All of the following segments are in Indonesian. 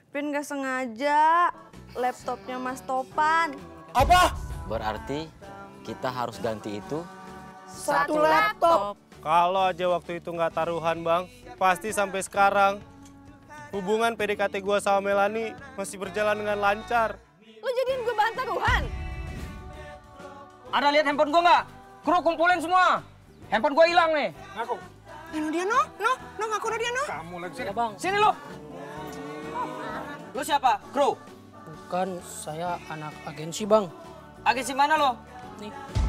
Pin gak sengaja. Laptopnya Mas Topan. Apa? Berarti kita harus ganti itu Satu laptop. Kalau aja waktu itu nggak taruhan bang, pasti sampai sekarang hubungan PDKT gue sama Melani masih berjalan dengan lancar. Lo jadiin gue bahan taruhan? Ada lihat handphone gue nggak? Kru kumpulin semua. Handphone gue hilang nih. Ngaku. Dia no ngaku no dia no. Kamu lagi sini. Bang. Sini lo. Lo siapa? Kru? Bukan, saya anak agensi bang. Agensi mana lo? Nih.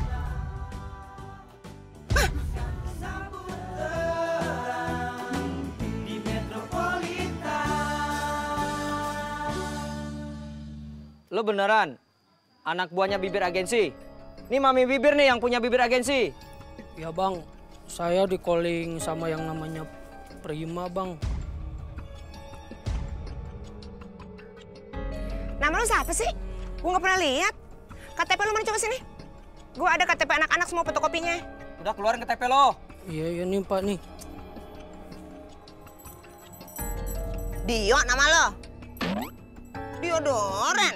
Lo beneran anak buahnya bibir agensi? Ini Mami Bibir nih yang punya bibir agensi. Ya bang, saya di calling sama yang namanya Prima bang. Nama lu siapa sih? Gue nggak pernah lihat. KTP lu mana, coba sini. Gue ada KTP anak-anak semua fotokopinya. Udah keluarin KTP lo. Iya nih pak nih. Dio nama lo? Diodoran.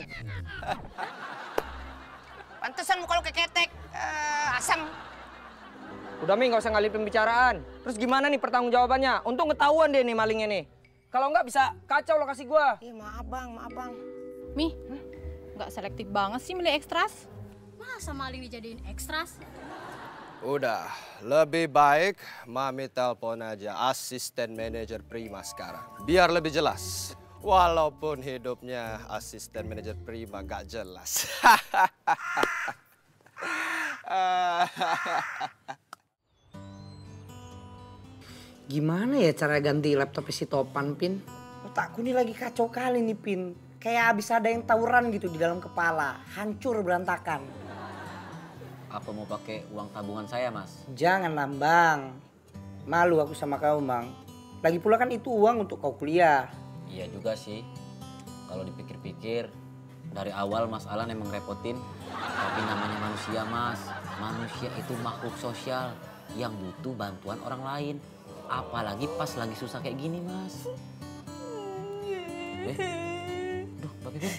Pantesan muka lu kayak ketek. Asam. Udah Mi, nggak usah ngalih pembicaraan. Terus gimana nih pertanggungjawabannya? Untung ketahuan deh nih malingnya nih. Kalau nggak bisa kacau lokasi gua. Iya maaf bang. Mi, nggak selektif banget sih milih ekstras. Masa maling dijadiin ekstras? Udah, lebih baik Mami telepon aja asisten manajer Prima sekarang. Biar lebih jelas. Walaupun hidupnya asisten manajer Prima gak jelas. Gimana ya cara ganti laptop si Topan, Pin? Otakku ini lagi kacau kali nih, Pin. Kayak habis ada yang tawuran gitu di dalam kepala. Hancur berantakan. apa mau pakai uang tabungan saya, Mas? Jangan Bang. Malu aku sama kau, Bang. Lagi pula kan itu uang untuk kau kuliah. Iya juga sih. Kalau dipikir-pikir, dari awal Mas Alan emang repotin. Tapi namanya manusia, Mas. Manusia itu makhluk sosial yang butuh bantuan orang lain. Apalagi pas lagi susah kayak gini, Mas. Duh, Mbak Pipin.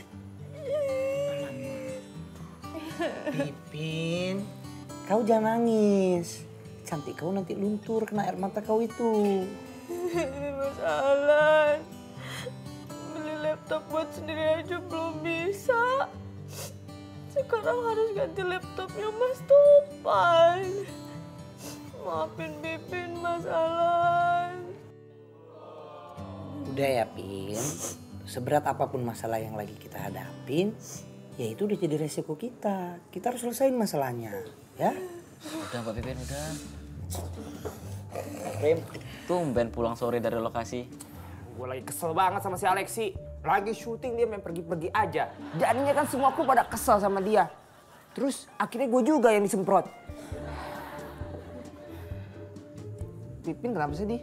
Pipin, kau jangan nangis. Cantik kau nanti luntur kena air mata kau itu. Ini Mas Alan. Beli laptop buat sendiri aja belum bisa. Sekarang harus ganti laptopnya Mas Topan. Maafin Pipin, Mas Alan. Udah ya, Pin. Seberat apapun masalah yang lagi kita hadapin, ya itu udah jadi resiko kita. Kita harus selesaiin masalahnya, ya? Udah, Mbak Pipin, udah. Prim, tumben pulang sore dari lokasi. Gue lagi kesel banget sama si Alexi. Lagi syuting dia main pergi-pergi aja. Jadinya kan semua aku pada kesel sama dia. Terus akhirnya gue juga yang disemprot. Pipin kenapa sedih?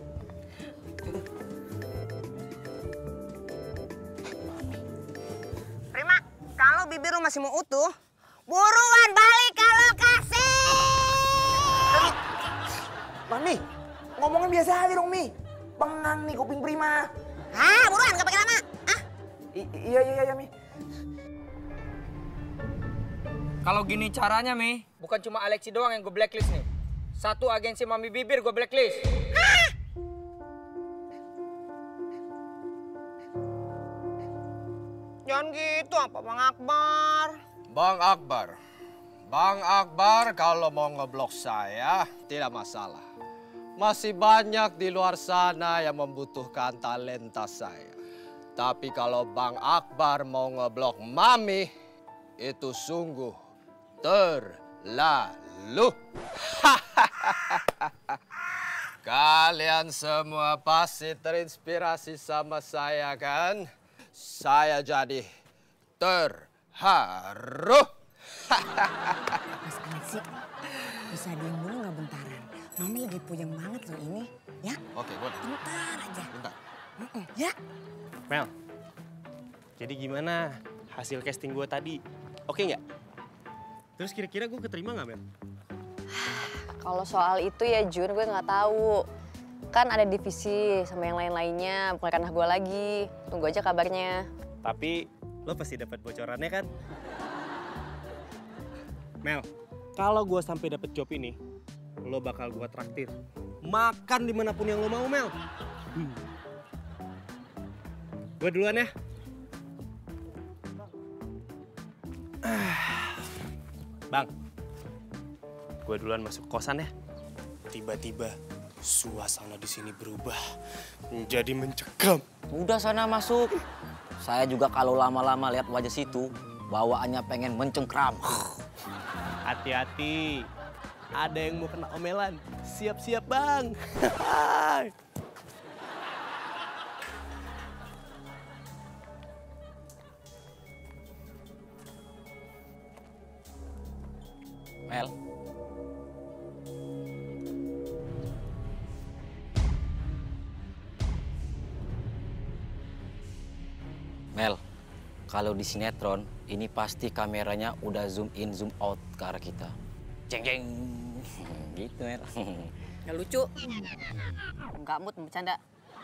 Prima, kalau bibir lu masih mau utuh, buruan balik ke lokasi. Mami, ngomongnya biasa aja dong, Mi. Pengang nih kuping Prima. Ah, buruan, gak pakai lama. Ah. Iya, Mi. Kalau gini caranya, Mi, bukan cuma Alexi doang yang gue blacklist nih. Satu agensi Mami Bibir gue blacklist. Jangan gitu, apa Bang Akbar? Bang Akbar kalau mau ngeblok saya tidak masalah. Masih banyak di luar sana yang membutuhkan talenta saya. Tapi kalau Bang Akbar mau ngeblok Mami, itu sungguh terlalu. Kalian semua pasti terinspirasi sama saya kan? Saya jadi terharu. Mas Alexi, bisa diem dulu nggak bentaran? Mami lagi puyeng banget loh ini, ya? Oke, boleh. Bentar aja. Bentar. Ya. Mel, jadi gimana hasil casting gue tadi? Oke nggak? Terus kira-kira gue keterima nggak, Mel? Kalau soal itu ya Jun, gue nggak tahu. Kan ada divisi sama yang lain-lainnya, bukan ranah gue lagi. Tunggu aja kabarnya. Tapi lo pasti dapat bocorannya kan? Mel, kalau gue sampai dapet job ini, lo bakal gue traktir. Makan dimanapun yang lo mau, Mel. Gue duluan ya. Bang, gue duluan masuk kosan ya. Tiba-tiba suasana di sini berubah menjadi mencekam. Udah sana masuk. Saya juga kalau lama-lama lihat wajah situ, bawaannya pengen mencengkram. Hati-hati, ada yang mau kena omelan. Siap-siap, Bang. Mel. Mel, kalau di sinetron, ini pasti kameranya udah zoom in, zoom out ke arah kita. Jeng jeng, gitu Mel. Nggak lucu. Nggak mood bercanda.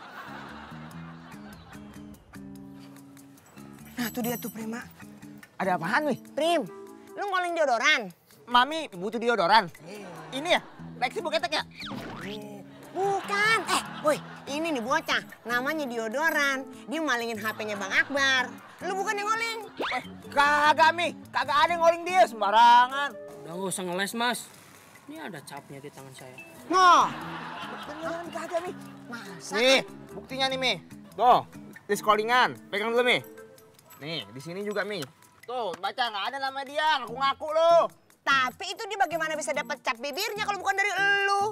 Nah tuh dia tuh Prima. Ada apaan nih? Prim, lu ngoling deodoran? Mami butuh deodoran. Ini ya? Lexi buketek ya? Bukan. Boy, ini nih bocah. Namanya deodoran. Dia malingin HP-nya Bang Akbar. Lu bukan yang ngoling? Kagak, Mi. Kagak ada yang ngoling dia sembarangan. Udah nggak usah ngeles, Mas. Ini ada capnya di tangan saya. Noh. Beneran kagak, Mi. Masa? Nih, buktinya nih, Mi. Tuh, di scrollingan. Pegang dulu, Mi. Nih, di sini juga, Mi. Tuh, baca nggak ada nama dia. Ngaku-ngaku lu. Tapi itu dia bagaimana bisa dapat cap bibirnya kalau bukan dari elu?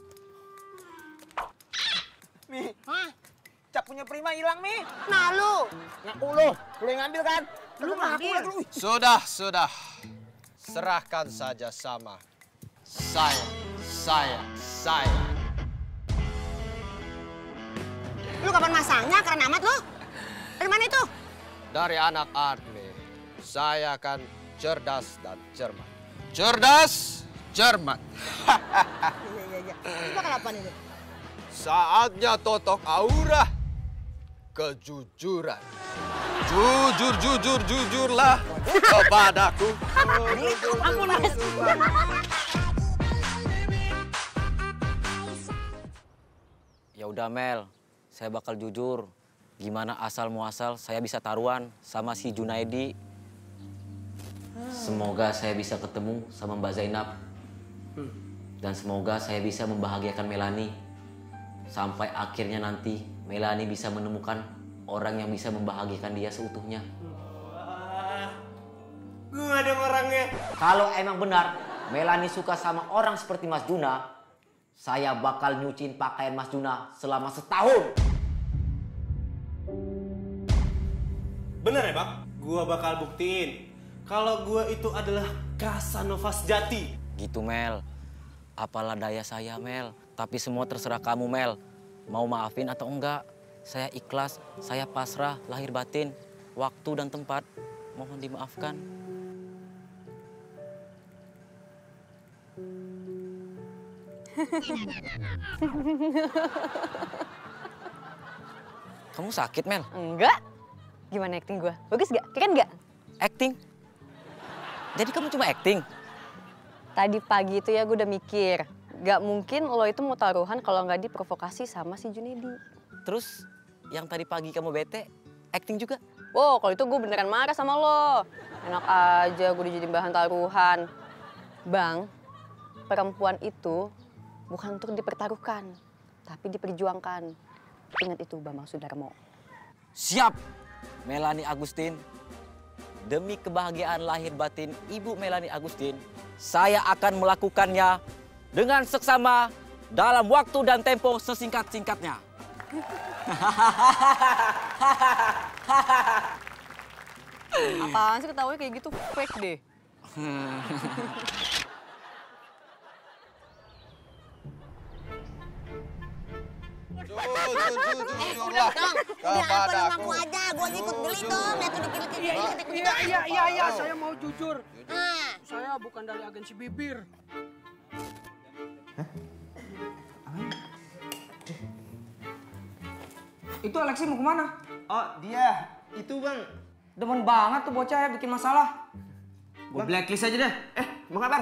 Mi, cap punya Prima hilang, Mi. Nah lu. Ngaku lu. Lu yang ngambil kan? Lu ngambil. Sudah. Serahkan saja sama saya. Lu kapan masangnya? Keren amat lu. Dari mana itu? Dari anak Admi. Saya kan cerdas dan cermat. Cerdas, cermat. Iya. Coba kenapa nih? Saatnya totok aura kejujuran. Jujurlah kepadaku. Ampun, Mas. Ya udah Mel, saya bakal jujur. Gimana asal muasal saya bisa taruhan sama si Junaidi. Semoga saya bisa ketemu sama Mbak Zainab. Dan semoga saya bisa membahagiakan Melani. Sampai akhirnya nanti Melani bisa menemukan orang yang bisa membahagiakan dia seutuhnya. Gue gak ada orangnya. Kalau emang benar Melani suka sama orang seperti Mas Juna, saya bakal nyuciin pakaian Mas Juna selama setahun. Bener ya, Bang? Gue bakal buktiin kalau gue itu adalah Casanova sejati. Gitu Mel, apalah daya saya Mel. Tapi semua terserah kamu Mel. Mau maafin atau enggak, saya ikhlas, saya pasrah, lahir batin. Waktu dan tempat, mohon dimaafkan. Kamu sakit Mel? Enggak. Gimana acting gue? Bagus gak? Keren gak? Acting? Jadi kamu cuma acting? Tadi pagi itu ya gue udah mikir. Gak mungkin lo itu mau taruhan kalau nggak diprovokasi sama si Junaidi. Terus yang tadi pagi kamu bete, acting juga? Wow, kalau itu gue beneran marah sama lo. Enak aja gue dijadiin bahan taruhan. Bang, perempuan itu bukan untuk dipertaruhkan, tapi diperjuangkan. Ingat itu Bambang Sudarmo. Siap, Melani Agustin. Demi kebahagiaan lahir batin Ibu Melani Agustin, saya akan melakukannya dengan seksama dalam waktu dan tempo sesingkat-singkatnya. Apaan sih ketawanya kayak gitu? Fake deh. Jujurlah kepadaku. aja, gue ikut beli dong. Lihat tuh dikit-dikit. Iya, saya mau jujur. Saya bukan dari agensi bibir. itu Alexi mau kemana? Oh dia, itu bang. Demen banget tuh bocah ya bikin masalah. Gue blacklist aja deh. Bang Akbar.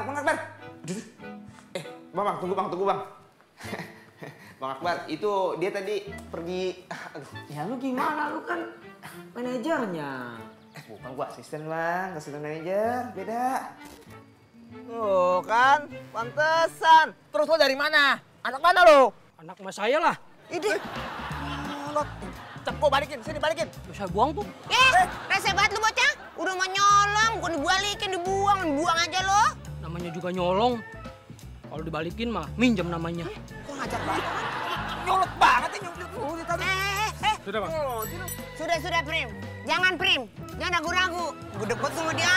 Bang, tunggu bang. Bang Akbar, itu dia tadi pergi. Aduh. Ya lu gimana, lu kan manajernya. Bukan gua asisten bang, asisten manajer, beda. Oh kan, pantesan. Terus lo dari mana? Anak mana lo? Anak mas saya lah. Ini. Lo cap gua balikin, sini balikin. Bisa buang tuh. Rese banget lu bocah. Udah mau nyolong, bukan dibalikin, dibuang aja lo. Namanya juga nyolong. Kalau dibalikin mah minjem namanya. Kok ngajak banget? Nyolok banget ya nyolok tadi. Sudah bang. Sudah Prim. Jangan Prim, jangan ragu-ragu. Gue deket sama dia.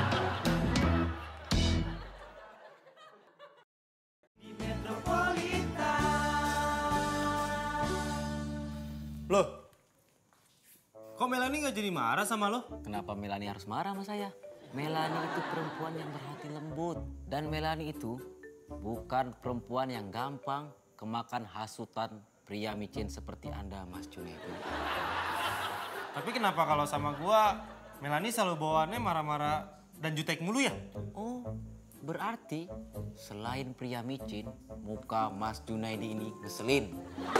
Loh, kok Melanie nggak jadi marah sama lo? Kenapa Melanie harus marah sama saya? Melanie itu perempuan yang berhati lembut. Dan Melanie itu bukan perempuan yang gampang kemakan hasutan pria micin seperti Anda, Mas Junaidi. Tapi kenapa kalau sama gua, Melanie selalu bawaannya marah-marah dan jutek mulu ya? Oh, berarti selain pria micin, muka Mas Junaidi ini ngeselin.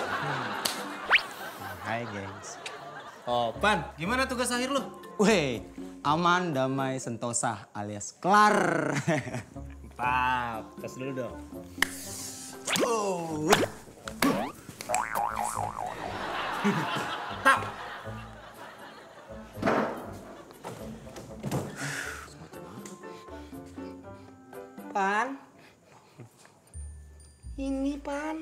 Hai gengs. Oh, Pan, gimana tugas akhir lu? Weh, aman, damai, sentosa alias kelar. Mantap, tes dulu dong. Tap. Pan. Ini Pan.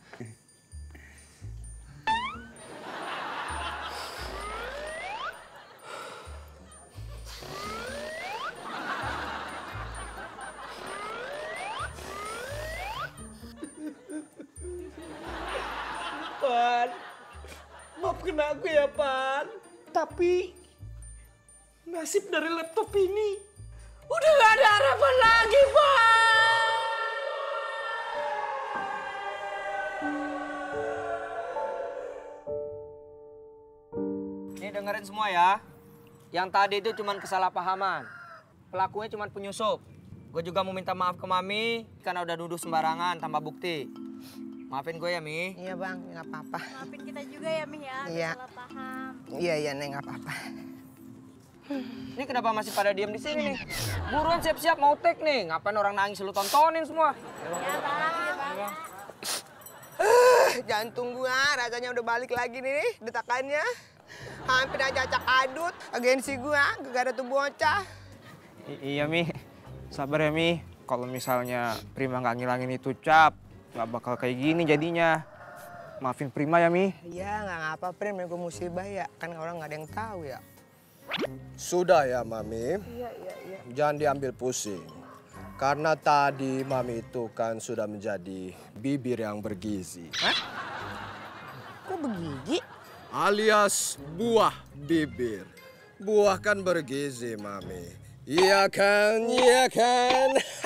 Pan, maafkan aku ya Pan. Tapi nasib dari laptop ini udah gak ada harapan lagi Pan. Nih dengerin semua ya. Yang tadi itu cuma kesalahpahaman. Pelakunya cuma penyusup. Gue juga mau minta maaf ke Mami karena udah nuduh sembarangan tanpa bukti. Maafin gue ya, Mi. Iya bang, nggak apa-apa. Maafin kita juga ya, Mi ya. Iya. Salah paham. Iya Neng, nggak apa-apa. Ini kenapa masih pada diem di sini nih? Buruan siap-siap mau take nih. Ngapain orang nangis lu tontonin semua? Ya bang, ya bang. Jantung gua rasanya udah balik lagi nih detakannya. Hampir aja acak adut. Agensi gua gak ada tuh bocah. Iya, Mi. Sabar ya, Mi. Kalau misalnya Prima nggak ngilangin itu cap, nggak bakal kayak gini jadinya. Maafin Prima ya, Mi. Iya nggak ngapa Prim, gue musibah ya. Kan orang nggak ada yang tahu ya. Sudah ya, Mami. Iya. Jangan diambil pusing. Karena tadi Mami itu kan sudah menjadi bibir yang bergizi. Hah? Kok bergigi? Alias buah bibir. Buah kan bergizi, Mami. Iya kan, iya kan.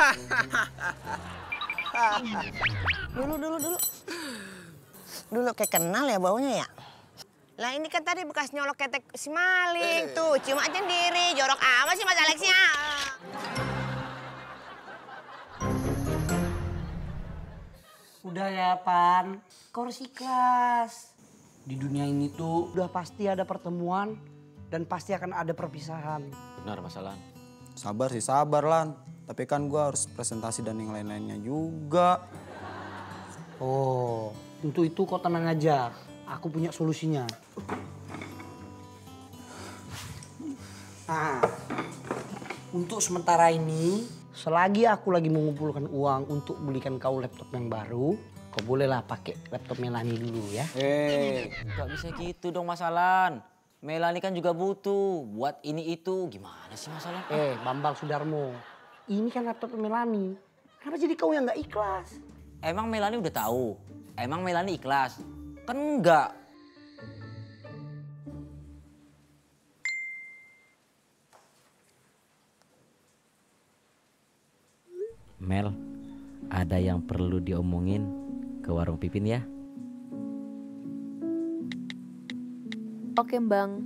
Dulu. Dulu kayak kenal ya baunya ya. Lah ini kan tadi bekas nyolok ketek si maling tuh. Cium aja sendiri, jorok amat sih Mas Alexia. Udah ya Pan, kau harus ikhlas. Di dunia ini tuh udah pasti ada pertemuan dan pasti akan ada perpisahan. Benar, Mas Alan. Sabar sih, sabar Lan. Tapi kan gue harus presentasi dan yang lain-lainnya juga. Oh, untuk itu kau tenang aja. Aku punya solusinya. Nah, untuk sementara ini, selagi aku lagi mengumpulkan uang untuk belikan kau laptop yang baru, kau bolehlah pakai laptop Melanie dulu ya. Gak bisa gitu dong Mas Alan. Melanie kan juga butuh buat ini itu. Gimana sih Mas Alan? Bambang Sudarmo, ini kan laptop Melanie. Kenapa jadi kau yang nggak ikhlas? Emang Melanie udah tahu? Emang Melanie ikhlas? Kan enggak. Mel, ada yang perlu diomongin ke warung Pipin ya? Oke, Bang.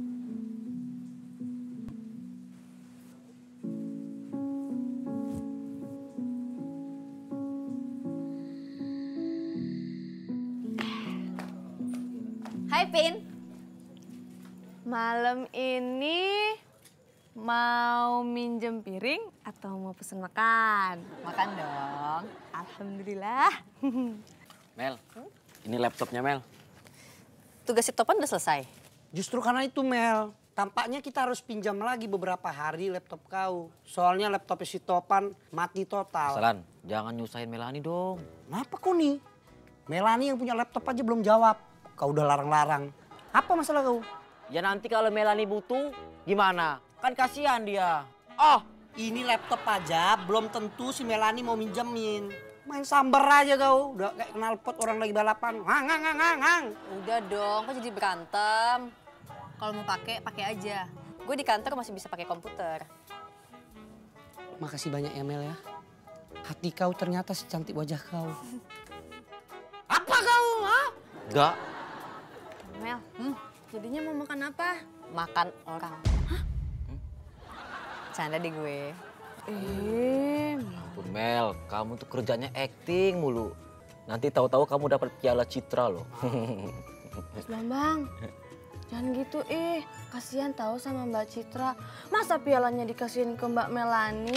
Hai, Pin. Malam ini mau minjem piring atau mau pesen makan? Makan dong. Alhamdulillah. Mel, ini laptopnya Mel. Tugas si Topan udah selesai. Justru karena itu Mel, tampaknya kita harus pinjam lagi beberapa hari laptop kau. Soalnya laptop si Topan mati total. Salan, jangan nyusahin Melani dong. Kenapa kau nih? Melani yang punya laptop aja belum jawab. Kau udah larang-larang. Apa masalah kau? Ya nanti kalau Melani butuh, gimana? Kan kasihan dia. Oh, ini laptop aja belum tentu si Melani mau minjemin. Main sambar aja kau, udah kayak knalpot orang lagi balapan. Hang. Udah dong, kok jadi berantem? Kalau mau pakai aja. Gue di kantor masih bisa pakai komputer. Makasih banyak ya Mel ya. Hati kau ternyata secantik wajah kau. Apa kau? Ha? Enggak. Mel, jadinya mau makan apa? Makan orang. Hah? Canda deh gue. Ampun Mel, kamu tuh kerjanya acting mulu. Nanti tahu-tahu kamu dapat piala Citra loh. Mas Bambang, jangan gitu kasihan tahu sama Mbak Citra. Masa pialanya dikasihin ke Mbak Melani?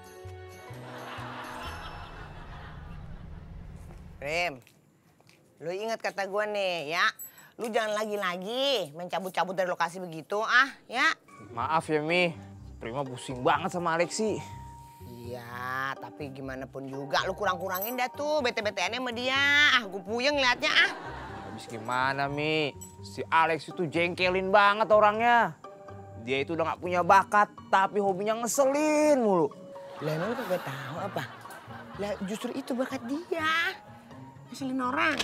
Prim, lu ingat kata gue nih ya. Lu jangan lagi-lagi mencabut-cabut dari lokasi begitu ya. Maaf ya Mi, Prima pusing banget sama Alexi. Iya, tapi gimana pun juga lu kurang-kurangin dah tuh bete-beteannya sama dia. Gue puyeng ngeliatnya Habis gimana Mi, si Alex itu jengkelin banget orangnya. Dia itu udah gak punya bakat, tapi hobinya ngeselin mulu. Lah emang lu kagak tahu apa? Lah justru itu bakat dia. Ngeselin orang.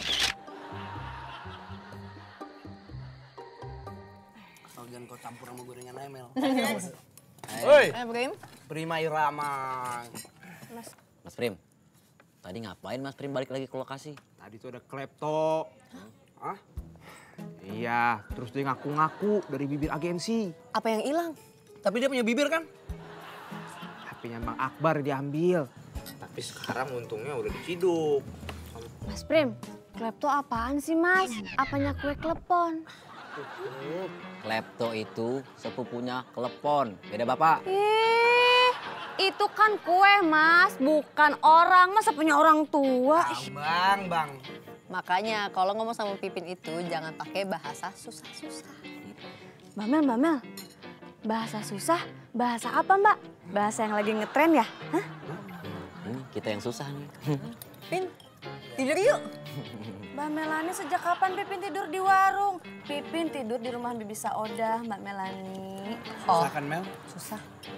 Asal jangan kau campur sama gorengan aja Mel. Hei, Prim. Prima Irama. Mas Prim, tadi ngapain Mas Prim balik lagi ke lokasi? tadi tuh ada klepto. Hah? Iya, terus dia ngaku-ngaku dari bibir agensi. Apa yang hilang? Tapi dia punya bibir kan? HP-nya Bang Akbar diambil. Tapi sekarang untungnya udah diciduk. Mas Prim, klepto apaan sih Mas? Apanya kue klepon? Klepto itu sepupunya Klepon, beda bapak. Itu kan kue Mas, bukan orang. Masa punya orang tua? Bang. Makanya kalau ngomong sama Pipin itu jangan pakai bahasa susah-susah. Mbak Mel, bahasa susah, bahasa apa Mbak? Bahasa yang lagi ngetren ya? Hah? Kita yang susah nih. Pin, tidur yuk. Mbak Melani sejak kapan Pipin tidur di warung? Pipin tidur di rumah Bibi Saodah, Mbak Melani. Susah kan Mel? Susah.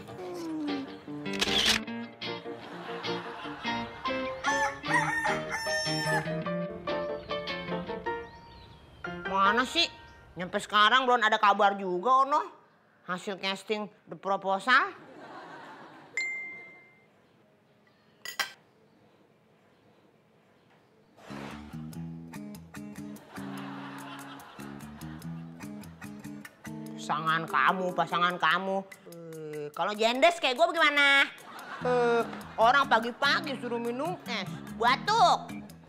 Mana sih? Nyampe sekarang belum ada kabar juga Ono. Hasil casting The Proposal. Pasangan kamu. Kalau jendes kayak gue bagaimana? Orang pagi-pagi suruh minum es, batuk.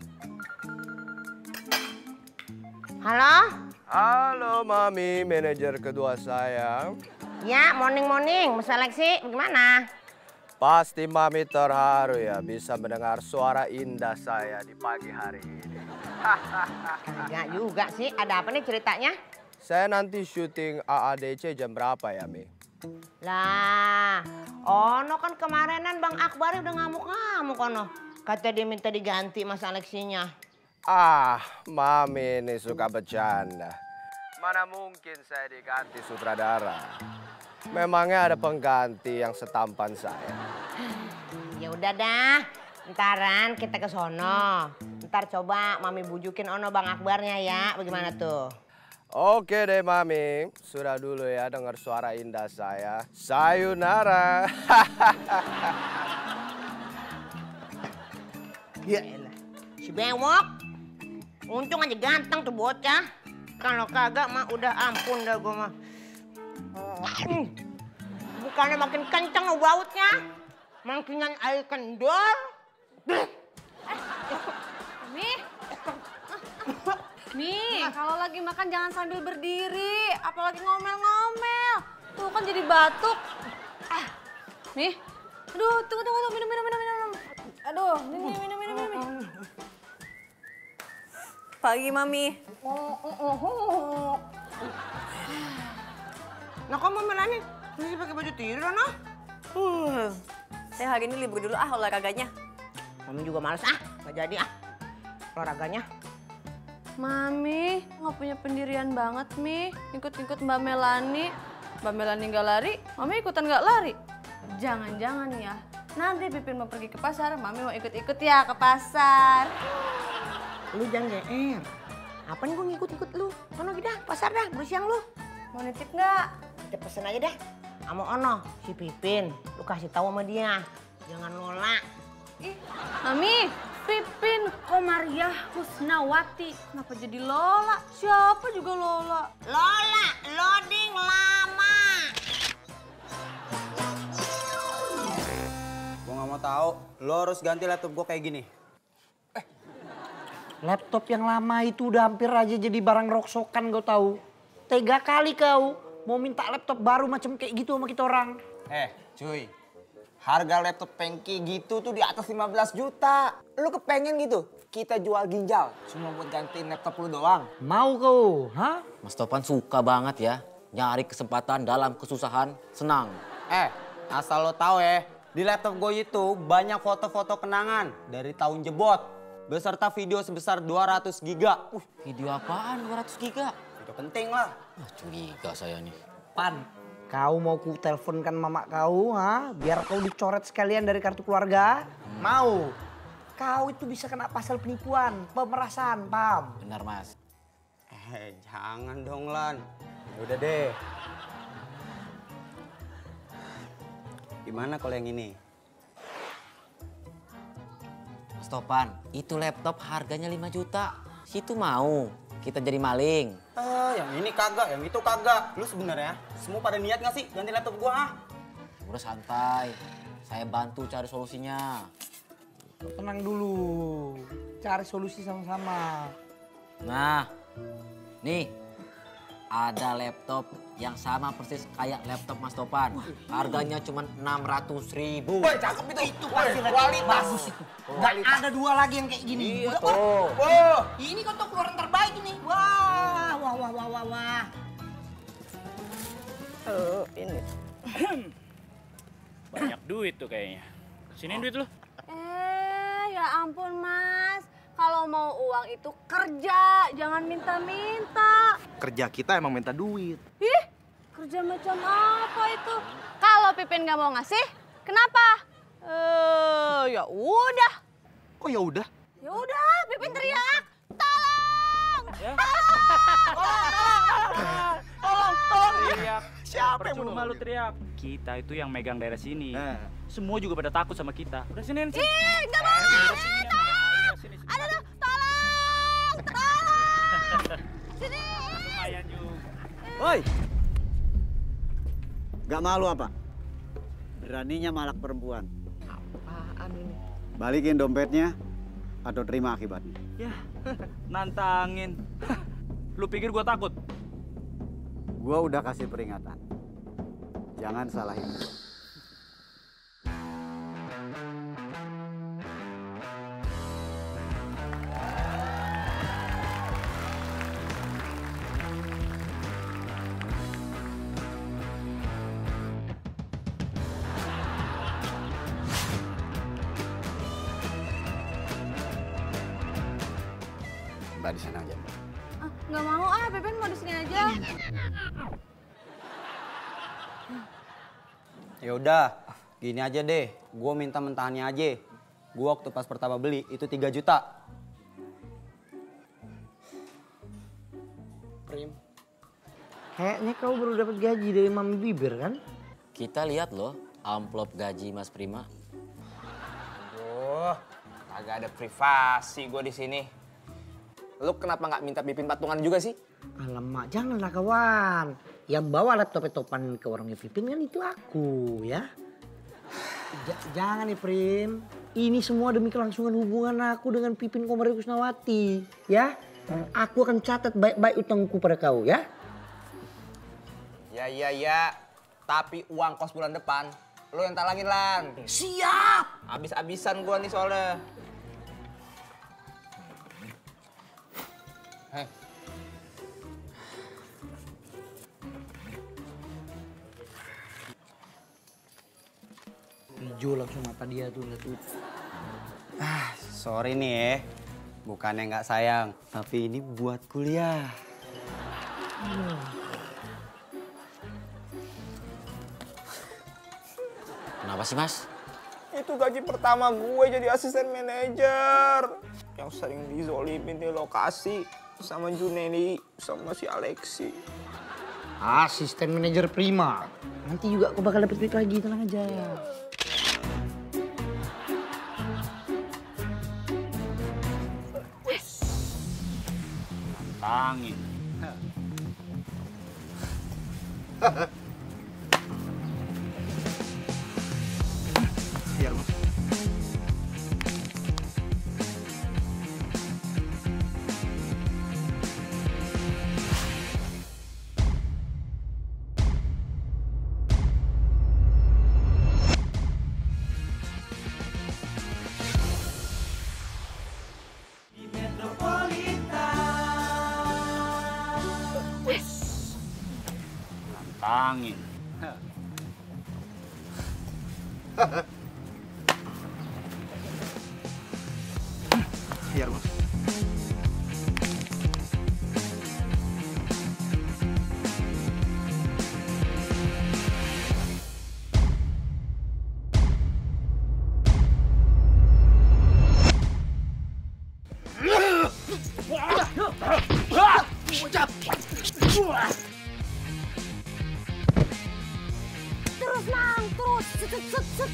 Halo? Halo Mami, manajer kedua saya. Ya, morning, Mas Alexi, bagaimana? Pasti Mami terharu ya bisa mendengar suara indah saya di pagi hari ini. Enggak juga sih, ada apa nih ceritanya? Saya nanti syuting AADC jam berapa ya, Mi? Lah, Ono kan kemarinan Bang Akbar udah ngamuk-ngamuk Ono. Kata dia minta diganti Mas Alexinya. Ah, Mami ini suka bercanda. Mana mungkin saya diganti sutradara? Memangnya ada pengganti yang setampan saya? Ya udah dah, ntaran kita ke sono. Ntar coba Mami bujukin Ono Bang Akbarnya ya, bagaimana tuh? Oke deh Mami, sudah dulu ya dengar suara indah saya. Sayonara. Ya elah, si bewok. Untung aja ganteng tuh bocah. Kalau kagak mah udah ampun dah gue mah. Bukannya makin kenceng bautnya, makinan air kendor. Mi, kalau lagi makan jangan sambil berdiri, apalagi ngomel-ngomel. Tuh kan jadi batuk. Nih, aduh, tunggu, minum. Aduh, minum. Pagi, Mami. Nah, kamu Melani masih pakai baju tidur, noh? Saya hari ini libur dulu olahraganya. Mami juga males nggak jadi olahraganya. Mami, nggak punya pendirian banget, Mi. Ikut-ikut Mbak Melani. Mbak Melani nggak lari, Mami ikutan nggak lari. Jangan-jangan ya, nanti Pipin mau pergi ke pasar, Mami mau ikut-ikut ya ke pasar. Lu jangan GR. Apaan gue ngikut-ikut lu? Sono dah, pasar dah, bersiang lu. Mau nitip nggak? Kita pesen aja dah. Sama Ono, si Pipin. Lu kasih tahu sama dia. Jangan nolak. Ih, Mami, Pipin Komariah Husnawati. Kenapa jadi Lola? Siapa juga Lola? Lola, loading lama. Gue gak mau tahu. Lo harus ganti laptop gue kayak gini. Laptop yang lama itu udah hampir aja jadi barang roksokan gue tahu. Tega kali kau mau minta laptop baru macam kayak gitu sama kita orang. Cuy. Harga laptop Pengki gitu tuh di atas 15 juta. Lu kepengen gitu? Kita jual ginjal cuma buat gantiin laptop lu doang. Mau kau? Hah? Mas Topan suka banget ya nyari kesempatan dalam kesusahan, senang. Asal lo tahu ya, di laptop gue itu banyak foto-foto kenangan dari tahun jebot. Beserta video sebesar 200 giga. Video apaan 200 giga? Video penting lah. Curiga saya nih. Pan, kau mau ku teleponkan mama kau, biar kau dicoret sekalian dari kartu keluarga? Mau? Kau itu bisa kena pasal penipuan, pemerasan, paham? Benar, Mas. Jangan dong, Lan. Udah deh. Gimana kalau yang ini? Mas Topan, itu laptop harganya 5 juta. Situ mau kita jadi maling. Yang ini kagak, yang itu kagak. Lu sebenarnya semua pada niat gak sih ganti laptop gua? Udah santai, saya bantu cari solusinya. Tenang dulu, cari solusi sama-sama. Nah, nih ada laptop yang sama persis kayak laptop Mas Topan. Harganya cuma 600.000. Woi, cakep itu pasti kualitas. Bagus itu. Gak ada dua lagi yang kayak gini. Iya tuh. Ini kok keluaran terbaik ini. Wah. Ini. Banyak duit tuh kayaknya. Sini duit lu. Ya ampun, Mas. Kalau mau uang itu kerja, jangan minta-minta. Kerja kita emang minta duit. Ih, kerja macam apa itu? Kalau Pipin nggak mau ngasih, kenapa? Ya udah. Kok ya udah? Ya udah, Pipin teriak. Tolong! Tolong! Teriak. Siapa yang Percuma lu teriak? Kita itu yang megang daerah sini. Semua juga pada takut sama kita. Udah sini. Ih, nggak mau! Aduh, tolong! Sini! Lumayan juga. Woi! Gak malu apa? Beraninya malak perempuan. Apaan ini? Balikin dompetnya atau terima akibatnya. Ya, nantangin. Lu pikir gua takut? Gua udah kasih peringatan. Jangan salahin gua. Mbak di sana aja. Nggak mau Pipin mau di sini aja. Ya udah, gini aja deh. Gue minta mentahannya aja. Gue waktu pas pertama beli itu 3 juta. Prim. Kayaknya kau baru dapat gaji dari Mami Bibir kan? Kita lihat loh amplop gaji Mas Prima. Aduh, kagak ada privasi gue di sini. Lu kenapa nggak minta Pipin patungan juga sih? Alamak, janganlah kawan. Yang bawa laptop Topan ke warungnya Pipin kan itu aku ya. Jangan nih Prim. Ini semua demi kelangsungan hubungan aku dengan Pipin Komari Kusnawati. Ya, aku akan catat baik-baik utangku pada kau ya. Ya. Tapi uang kos bulan depan lu yang talangin Lan. Siap. Abis-abisan gua nih soalnya. Hijau langsung mata dia tuh lihat tuh. Sorry nih ya. Bukannya nggak sayang, tapi ini buat kuliah. Kenapa sih Mas? Itu gaji pertama gue jadi asisten manajer. Yang sering dizolimin di lokasi sama Junedi sama si Alexi. Asisten manajer prima. Nanti juga aku bakal dapet duit lagi, tenang aja. Tangin. Biar Mas. Tangin. Biar Mas. Terus Mang, terus. Set.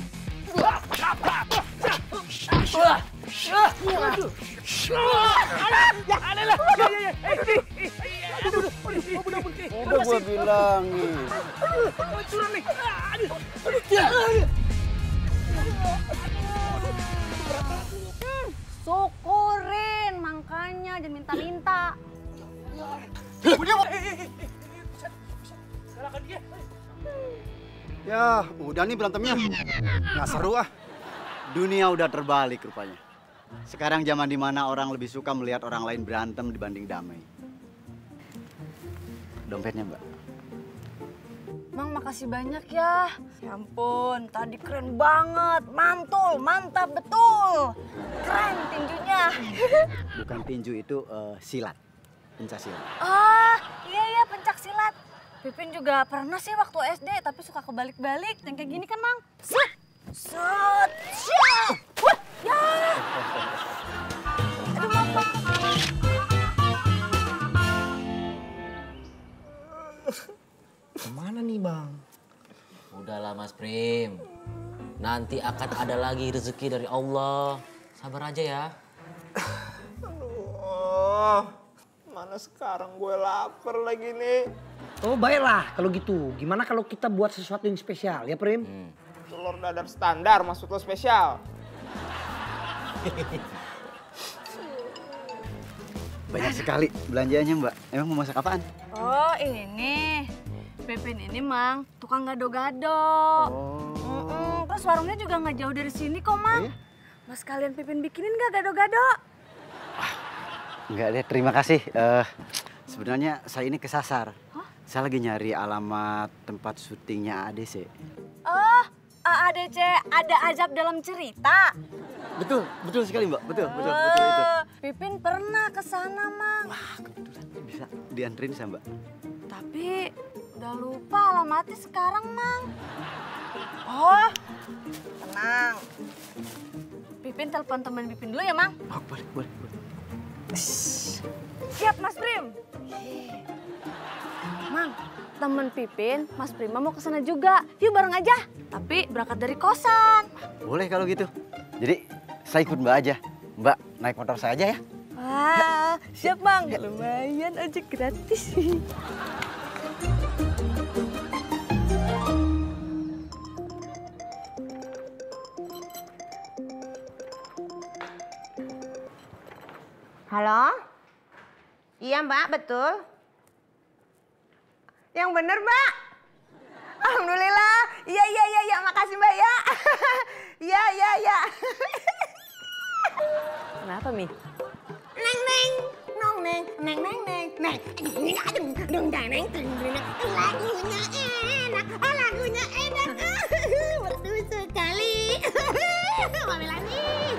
Udah gua bilangin. Syukurin, makanya jangan minta-minta. Ya, udah nih berantemnya. Nggak seru ah. Dunia udah terbalik rupanya. Sekarang zaman dimana orang lebih suka melihat orang lain berantem dibanding damai. Dompetnya, Mbak. Mang, makasih banyak ya. Ya ampun, tadi keren banget. Mantul, mantap betul. Keren tinjunya. Bukan tinju itu silat. Pencak silat. Ah, iya pencak silat. Pipin juga pernah sih waktu SD, tapi suka kebalik-balik. Yang kayak gini kan, Mang? Set, syah. Wah, ya. Aduh, Mang. Kemana nih Bang? Udahlah Mas Prim. Nanti akan ada lagi rezeki dari Allah. Sabar aja ya. Aduh, mana sekarang gue lapar lagi nih. Oh baiklah kalau gitu. Gimana kalau kita buat sesuatu yang spesial ya Prim? Telur dadar standar maksud lo spesial. Banyak sekali belanjanya, Mbak. Emang mau masak apaan? Oh ini, Pipin ini Mang, tukang gado-gado. Terus warungnya juga nggak jauh dari sini kok Mang. Mas kalian Pipin bikinin nggak gado-gado? Enggak deh, terima kasih. Sebenarnya saya ini kesasar. Saya lagi nyari alamat tempat syutingnya ADC. Oh, AADC ada azab dalam cerita. Betul sekali Mbak. Betul itu. Pipin pernah ke sana, Mang. Wah, kebetulan bisa dianterin saya, Mbak. Tapi udah lupa alamatnya sekarang, Mang. Oh, tenang. Pipin telepon teman Pipin dulu ya, Mang. Oh, boleh. Siap, Mas Prim. Mang, temen Pipin, Mas Prima mau kesana juga. Yuk bareng aja. Tapi berangkat dari kosan. Boleh kalau gitu. Jadi saya ikut Mbak aja. Mbak naik motor saya aja ya. Wah, Siap, Mang. Lumayan ojek gratis. Halo? Iya Mbak, betul. Yang bener Mbak. Alhamdulillah. Iya. Makasih Mbak ya. Iya. Kenapa, Mi? Neng. Nong neng. Lagunya enak. Betul sekali. Mami Lani.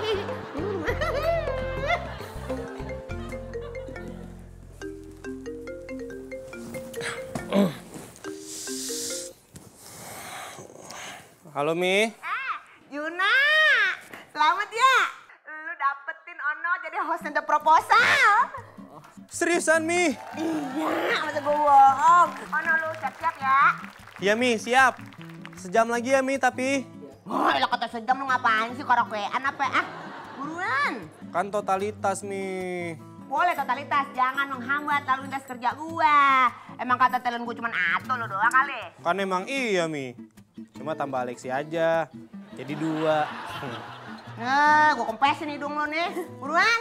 Halo, Mi. Yuna, selamat ya. Lu dapetin Ono jadi host The Proposal. Seriusan, Mi? Iya, masa gue bohong. Ono lu siap-siap ya. Iya, Mi, siap. Sejam lagi ya, Mi, tapi... Oh, lo kata sejam lu ngapain sih karaokean apa? Buruan. Kan totalitas, Mi. Boleh totalitas, jangan menghambat lalu lintas kerja gua. Emang kata talent gua cuma Ato lo doang kali. Kan emang iya, Mi. Cuma tambah Alexi aja. Jadi 2. Nah, gua kempesin hidung lo nih. Buruan.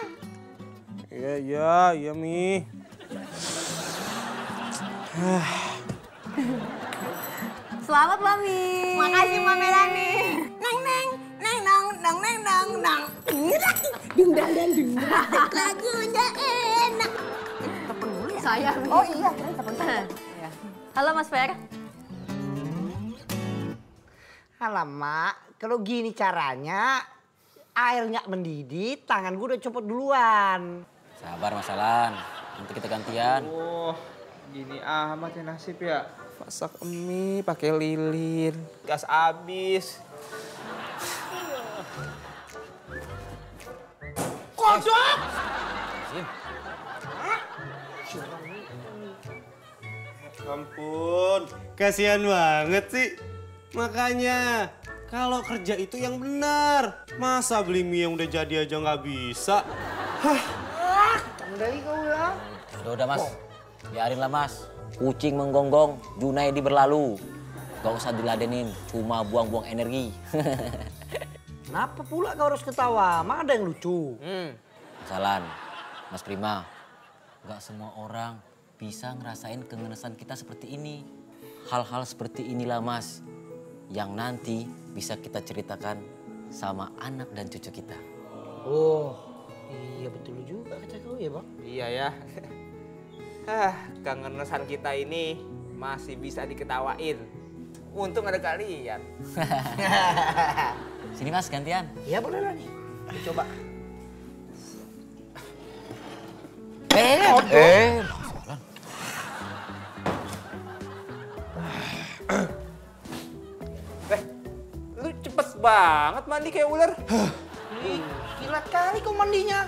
Iya, Mi. Selamat, Mami. Makasih, Mbak Melani. Neng. Lagunya enak. Telepon dulu ya? Saya. Oh iya, telepon saya. Halo, Mas Fer. Alamak, kalau gini caranya, air nggak mendidih, tangan gue udah copot duluan. Sabar Mas Alan, nanti kita gantian. Oh, gini amat ya nasib ya. Masak mie pakai lilin, gas habis. Kocok! Ampun, kasihan banget sih. Makanya, kalau kerja itu yang benar. Masa beli mie yang udah jadi aja nggak bisa? Kembali kau ya. Udah Mas, biarin lah Mas. Kucing menggonggong, Junaidi berlalu. Gak usah diladenin, cuma buang-buang energi. Kenapa pula kau harus ketawa? Emang ada yang lucu? Salan, Mas Prima. Gak semua orang bisa ngerasain kengenesan kita seperti ini. Hal-hal seperti inilah Mas, yang nanti bisa kita ceritakan sama anak dan cucu kita. Oh, iya betul juga kata kau ya Bang. Iya ya. Kengenesan kita ini masih bisa diketawain. Untung ada kalian. Sini Mas, gantian. Iya boleh lah nih. Coba. Lu cepet banget mandi kayak ular. Kilat kali kau mandinya.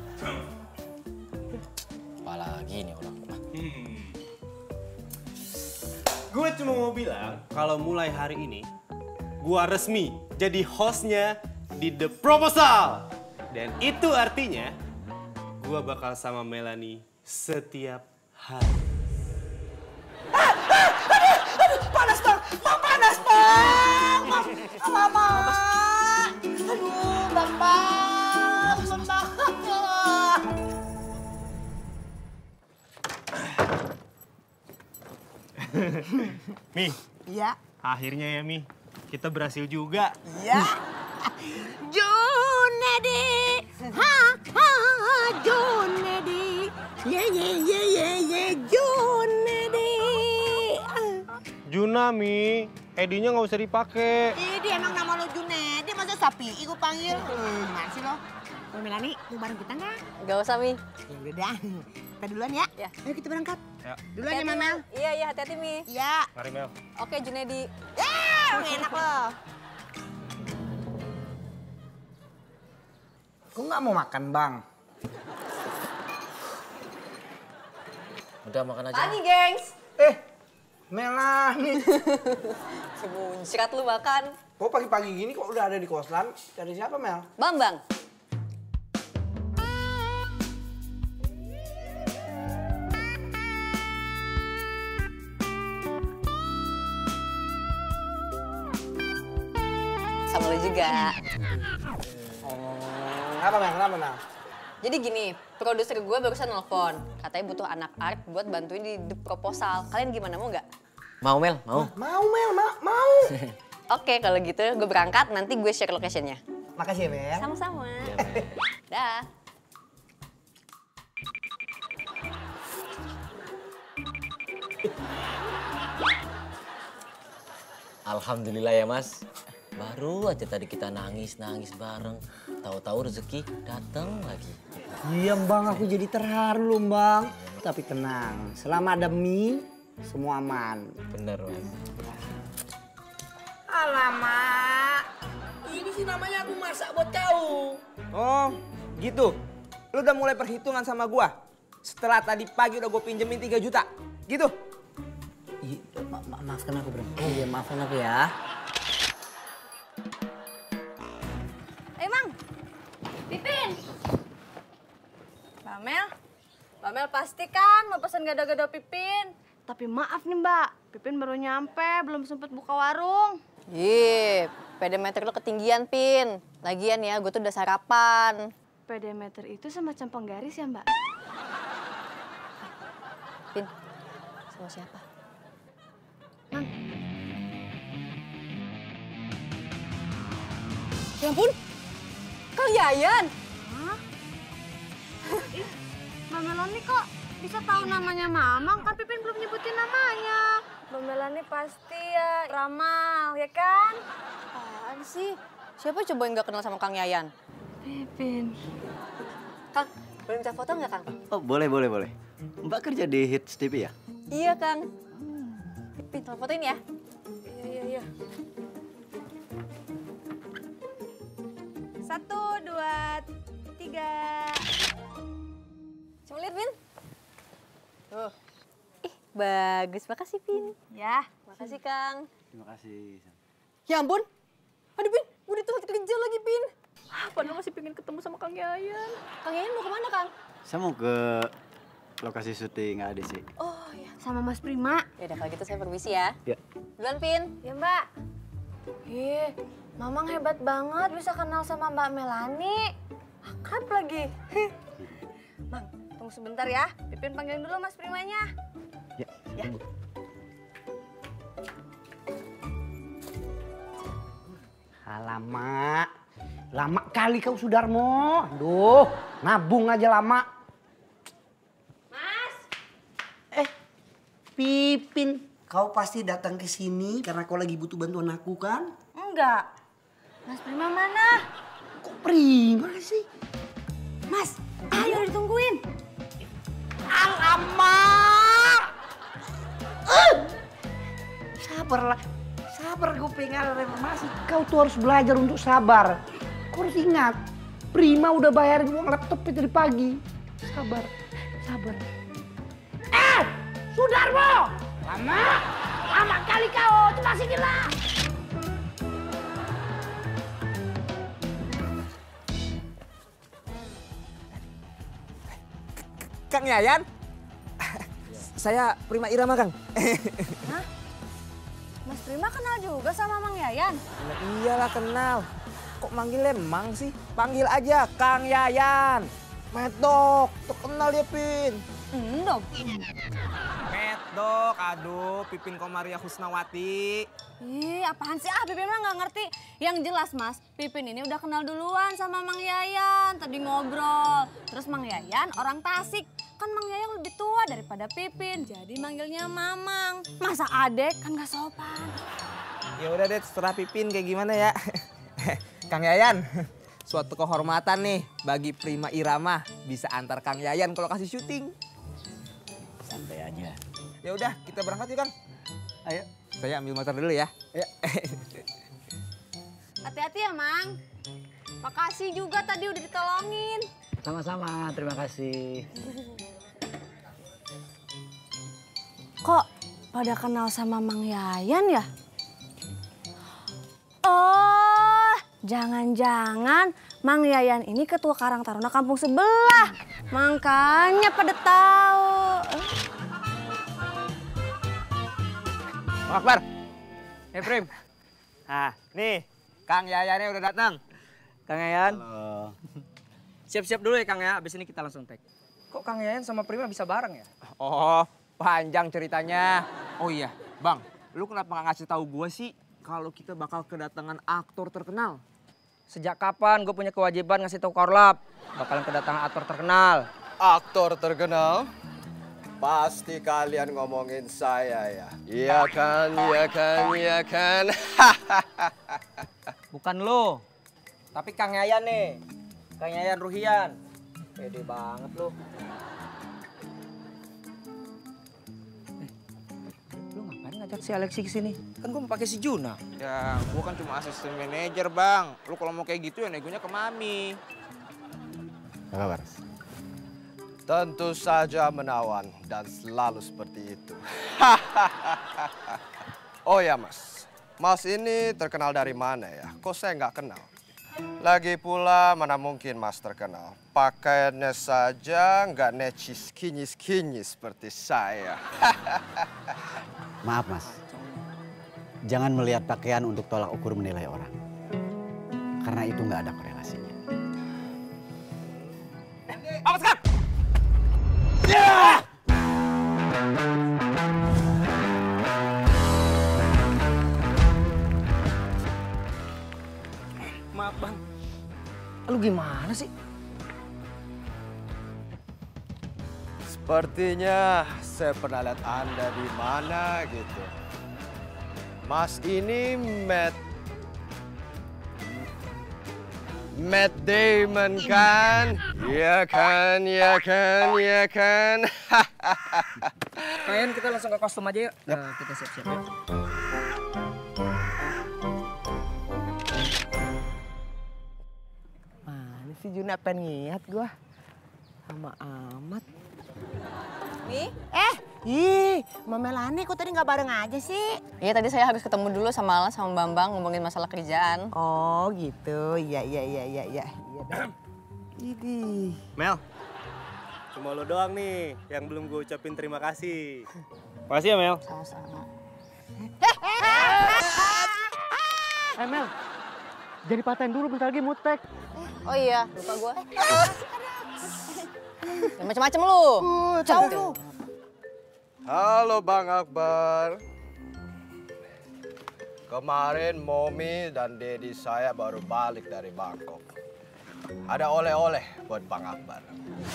Apalagi nih orang. Gue cuma mau bilang kalau mulai hari ini gue resmi jadi hostnya di The Proposal. Dan itu artinya gue bakal sama Melanie setiap hari. Panas bang, panas bang. Alamak. Aduh, bang. Mi. Iya. Akhirnya ya Mi, kita berhasil juga. Iya. Junedi, Junedi, Junedi. Juna Mi, Edinya nggak usah dipakai. Ini emang nama lo Junedi, masa sapi gue panggil. Gimana sih lo? Mbak Melani, mau bareng kita nggak? Gak usah, Mi. Ya udah, kita duluan ya. Ayo kita berangkat. Ya. Duluan ya, Mamel. Iya, hati-hati, Mi. Iya. Mari Mel. Oke, Junedi. Enak loh. Kok nggak mau makan Bang? Udah makan aja. Pagi, gengs. Melani. Semuncrat lu makan. Kok pagi-pagi gini kok udah ada di kosan? Cari siapa Mel? Bambang. sama lo juga. Apa Mel? Kenapa Mel? Jadi gini, produser gue barusan nelfon. Katanya butuh anak art buat bantuin di The Proposal. Kalian gimana, mau nggak? Mau Mel, mau. Mau Mel, mau. Oke, kalau gitu gue berangkat, nanti gue share location-nya. Makasih ya Mel. Sama-sama. Dah. Alhamdulillah ya Mas. Baru aja tadi kita nangis bareng. Tahu-tahu rezeki datang lagi. Iya Bang, aku jadi terharu loh Bang. Tapi tenang, selama ada mie, semua aman. Bener Mas. Alamak, ini sih namanya aku masak buat kau. Oh, gitu. Lu udah mulai perhitungan sama gua? Setelah tadi pagi udah gue pinjemin 3 juta. Gitu? Maafkan aku Bro. Iya, maafkan aku ya. Mang, Pipin. Mbak Mel pasti kan mau pesan gado-gado Pipin. Tapi maaf nih Mbak, Pipin baru nyampe, belum sempet buka warung. Ih, pedometer lo ketinggian, Pin. Lagian ya, gue tuh udah sarapan. Pedometer itu semacam penggaris ya, Mbak? Pin, sama siapa? Mang. Ya ampun, Kang Yayan. Hah? Mbak Melani kok bisa tahu namanya Mamang? Kan Pipin belum nyebutin namanya. Mbak Melani pasti ya ramal, ya kan? Apaan sih? Siapa coba yang gak kenal sama Kang Yayan? Pipin. Kang, boleh minta foto nggak, Kang? Oh, boleh. Mbak kerja di Hits TV ya? Iya, Kang. Pipin, tolong fotoin ya. Iya. 1, 2, 3. Coba lihat, Pin. Tuh. Ih, bagus. Makasih, Pin. Ya. Makasih, Kang. Terima kasih. Ya ampun. Aduh, Pin. Gue dituntut kerja lagi, Pin. Padahal masih pengen ketemu sama Kang Yayan. Kang Yayan mau kemana, Kang? Saya mau ke lokasi syuting ADC. Oh, ya. Sama Mas Prima. Ya udah, kalau gitu saya permisi ya. Ya. Duluan, Pin. Ya, Mbak. Ih, Mamang hebat banget bisa kenal sama Mbak Melani. Akrab lagi. Mang, tunggu sebentar ya. Pipin panggilin dulu Mas Primanya. Ya. Alamak, lama kali kau Sudarmo. Aduh, nabung aja lama. Mas. Pipin, kau pasti datang ke sini karena kau lagi butuh bantuan aku kan? Enggak. Mas Prima mana? Kok Prima sih? Mas, ayo ditungguin. Alamak! Sabar gue pengen ada reformasi. Kau tuh harus belajar untuk sabar. Kau harus ingat, Prima udah bayarin uang laptopnya dari pagi. Sabar. Sudarmo! Lama kali kau, coba sini lah. Kang Yayan? Saya Prima Irama, Kang. Hah? Mas Prima kenal juga sama Mang Yayan? Nah, iyalah kenal. Kok manggilnya Mang sih? Panggil aja Kang Yayan. Medok, terkenal ya Pin. Dok. Medok, aduh Pipin Komaria Husnawati. Ih, apaan sih? Pipin mah nggak ngerti. Yang jelas, Mas, Pipin ini udah kenal duluan sama Mang Yayan. Tadi ngobrol. Terus Mang Yayan orang Tasik. Kan Mang Yayan lebih tua daripada Pipin. Jadi manggilnya Mamang. Masa adek kan nggak sopan. Ya udah deh, terserah Pipin kayak gimana ya. Kang Yayan, suatu kehormatan nih bagi Prima Irama bisa antar Kang Yayan kalau kasih syuting. Santai aja. Ya udah, kita berangkat yuk, Kang. Ayo. Saya ambil motor dulu ya. Ayo. Hati-hati ya, Mang. Makasih juga tadi udah ditolongin. Sama-sama, terima kasih. Kok pada kenal sama Mang Yayan ya? Oh, jangan-jangan Mang Yayan ini ketua Karang Taruna kampung sebelah. Makanya pada tahu. Bang Akbar. Prim. Nah, nih Kang Yayannya udah datang. Kang Yayan. Halo. Siap-siap dulu ya Kang ya, abis ini kita langsung tag. Kok Kang Yayan sama Prima bisa bareng ya? Oh, panjang ceritanya. Oh iya, Bang, lu kenapa nggak ngasih tahu gue sih kalau kita bakal kedatangan aktor terkenal? Sejak kapan gue punya kewajiban ngasih tahu Korlap bakalan kedatangan aktor terkenal? Aktor terkenal? Pasti kalian ngomongin saya ya. Iya kan, iya kan, iya kan. Bukan lo, tapi Kang Yayan nih. Kang Yayan Ruhian. Pede banget lo. Lu ngapain ngajak si Alexi kesini? Kan gue mau pakai si Juna. Ya, gue kan cuma asisten manajer, Bang. Lu kalau mau kayak gitu ya negonya ke Mami. Apa kabar? Tentu saja menawan dan selalu seperti itu. Oh ya Mas, Mas ini terkenal dari mana ya? Kok saya nggak kenal? Lagi pula mana mungkin Mas terkenal? Pakaiannya saja nggak necis kinyis-kinyis seperti saya. Maaf Mas, jangan melihat pakaian untuk tolak ukur menilai orang. Karena itu nggak ada korelasinya. Apa sekarang? Maaf Bang, lu gimana sih? Sepertinya saya pernah lihat Anda di mana gitu. Mas ini Matt Damon kan? Iya kan, iya kan, iya kan. Kalian kita langsung ke kostum aja yuk. Kita siap-siap yuk. Mana sih Juna pengen ngiat gua. Sama amat. Nih? Mbak Melani kok tadi nggak bareng aja sih? Iya tadi saya habis ketemu dulu sama Alan sama Bambang ngomongin masalah kerjaan. Oh gitu, iya. Idih. Mel, cuma lo doang nih yang belum gue ucapin terima kasih. Makasih ya Mel. Sama-sama. Mel, jadi patahin dulu bentar lagi mutek. Oh iya, lupa gua. Ya, macem-macem lu. Jauh lu. Halo Bang Akbar. Kemarin Momi dan Dedi saya baru balik dari Bangkok. Ada oleh-oleh buat Bang Akbar.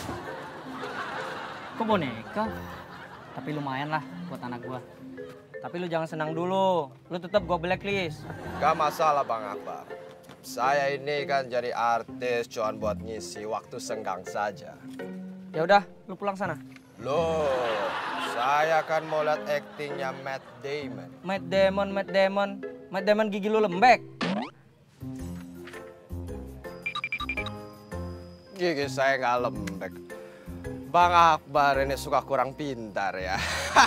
Kok boneka? Tapi lumayan lah buat anak gua. Tapi lu jangan senang dulu. Lu tetap gua blacklist. Gak masalah Bang Akbar. Saya ini kan jadi artis cuman buat ngisi waktu senggang saja. Ya udah, lu pulang sana. Loh, saya kan mau lihat aktingnya Matt Damon. Matt Damon gigi lu lembek. Gigi saya nggak lembek. Bang Akbar ini suka kurang pintar ya.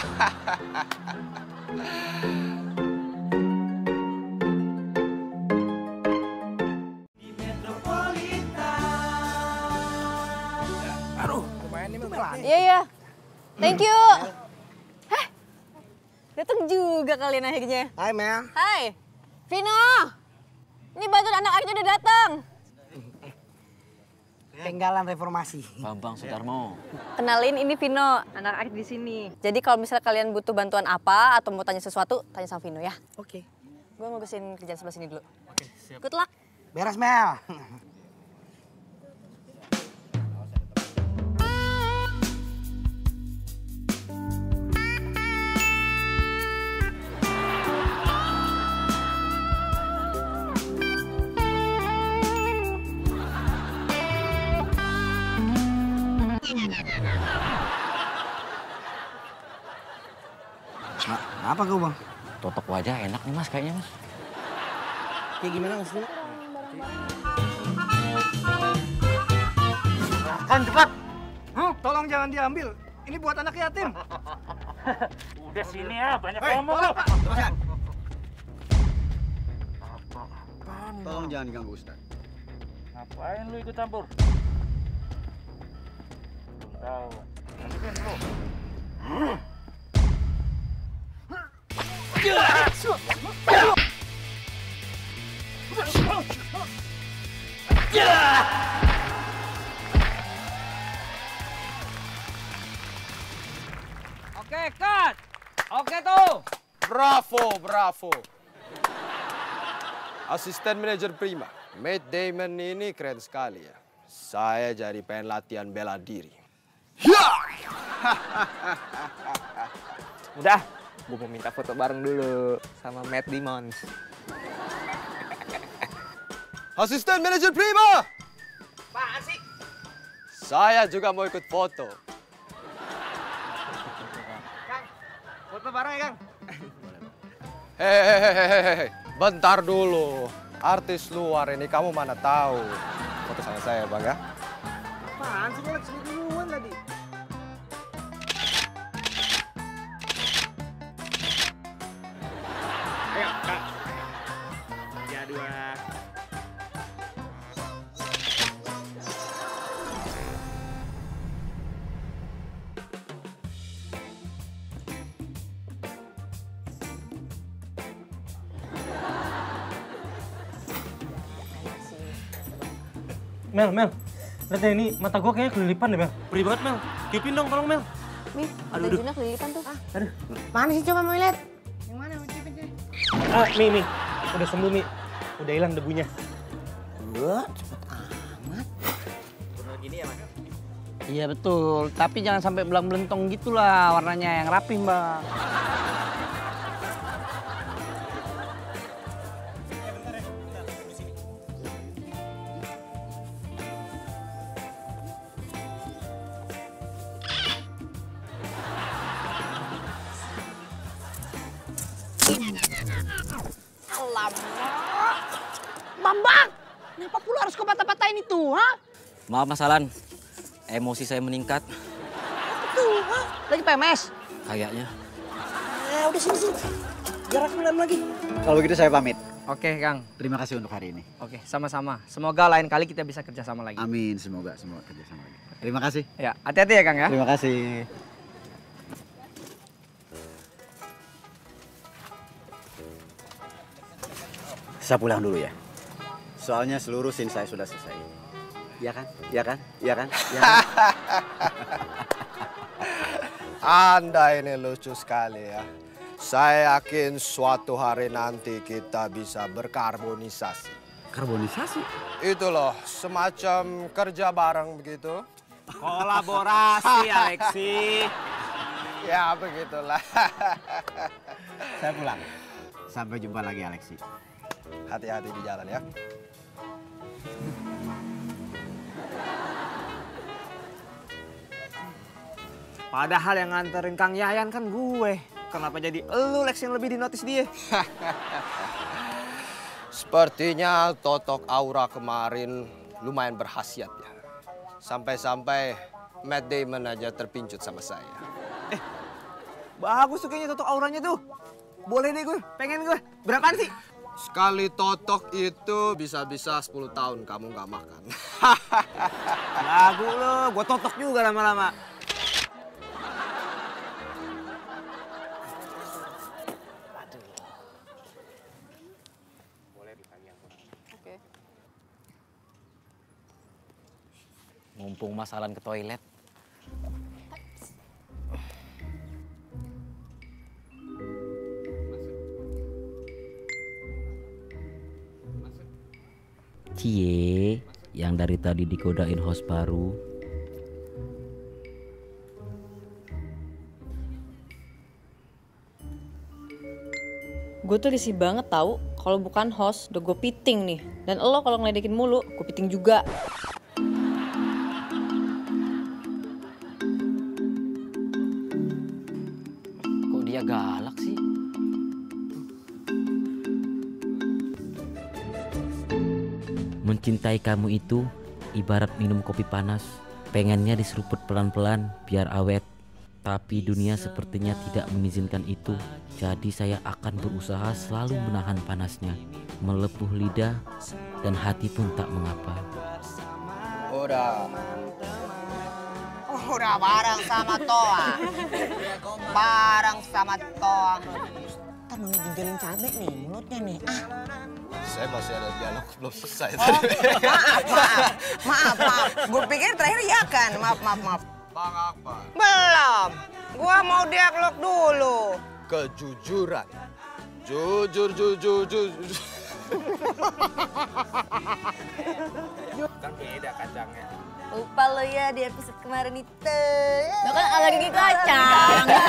Aduh, lumayan nih Mel. Iya. Thank you. Hah? Datang juga kalian akhirnya. Hai Mel. Hai. Vino. Ini bantuan anak akhirnya udah datang. Penggalan reformasi. Bambang Sutarmo. Kenalin ini Vino, anak akhir di sini. Jadi kalau misalnya kalian butuh bantuan apa atau mau tanya sesuatu, tanya sama Vino ya. Oke. Gue mau beresin kerjaan sebelah sini dulu. Oke, siap. Good luck. Beres Mel. Apa kau Bang? Totok wajah enak nih Mas kayaknya Mas. Kayak gimana maksudnya? Kan cepat. Tolong jangan diambil. Ini buat anak yatim. Udah sini ya, banyak ngomong lu. Tolong jangan diganggu Ustaz. Ngapain lu ikut campur? Belum tahu. Mungkin lu. Oke, cut. Oke tuh. Bravo, bravo. Asisten manajer prima. Matt Damon ini keren sekali ya. Saya jadi pengen latihan bela diri. Udah, gue mau minta foto bareng dulu sama Matt Damon. Asisten manajer prima. Apaan sih? Saya juga mau ikut foto. Kang, foto bareng ya, Kang? Hehehe, bentar dulu. Artis luar ini kamu mana tahu. Foto sama saya, Bang ya. Apaan sih, Alex? Ini duluan tadi. Ayo, Kak. Ya, 2. Mel, lihat deh ini mata gue kayaknya kelilipan deh, Mel. Perih banget, Mel. Tiupin dong, tolong, Mel. Nih, bajunya kelilipan tuh. Aduh. Mana sih coba mau lihat? Yang mana mau cipin sih? Mi. Udah sembuh, Mi. Udah hilang debunya. Enggak, cepet amat. Bener gini ya, Mas? Iya betul, tapi jangan sampai belang-belentong gitulah warnanya, yang rapi, Mbak. Bambang, kenapa pula harus kau patah-patahin itu, ha? Maaf Mas Alan, emosi saya meningkat. Tuh, ha? Lagi PMS? Kayaknya. Udah sini. Biar aku lem lagi. Kalau begitu saya pamit. Oke, Kang. Terima kasih untuk hari ini. Oke, sama-sama. Semoga lain kali kita bisa kerjasama lagi. Amin, semoga kerjasama lagi. Terima kasih. Ya, hati-hati ya, Kang ya. Terima kasih. Saya pulang dulu ya. Soalnya seluruh scene saya sudah selesai. Iya kan? Iya kan? Iya kan? Iya kan? Anda ini lucu sekali ya. Saya yakin suatu hari nanti kita bisa berkarbonisasi. Karbonisasi? Itu loh, semacam kerja bareng begitu. Kolaborasi, Alexi. Ya, begitulah. Saya pulang. Sampai jumpa lagi, Alexi. Hati-hati di jalan ya. Padahal yang nganterin Kang Yayan kan gue. Kenapa jadi elu, Lex, yang lebih dinotis dia? Sepertinya totok aura kemarin lumayan berkhasiat ya. Sampai-sampai Matt Damon aja terpincut sama saya. Bagus tuh kayaknya totok auranya tuh. Boleh deh gue, pengen gue. Berapaan sih? Sekali totok itu bisa-bisa 10 tahun kamu nggak makan. Lagu lo, gue totok juga lama-lama. Mumpung Mas Alan ke toilet. Cie, yang dari tadi digodain host baru. Gue tuh risih banget tahu kalau bukan host udah gue piting nih. Dan lo kalau ngeledekin mulu, gue piting juga. Kok dia galak sih? Mencintai kamu itu ibarat minum kopi panas. Pengennya diseruput pelan-pelan biar awet. Tapi dunia sepertinya tidak mengizinkan itu. Jadi saya akan berusaha selalu menahan panasnya. Melepuh lidah dan hati pun tak mengapa. Udah bareng sama Toa. Bareng sama Toa. mau ngejenjelin cabe nih, mulutnya nih. Ah. Saya masih ada dialog belum selesai. Maaf. Gue pikir terakhir ya kan. Maaf. Bang Akbar. Belum. Gua mau dialog dulu. Kejujuran. Jujur. Kan beda kacangnya. Lupa lo ya di episode kemarin itu. Lo kan alergi kacang.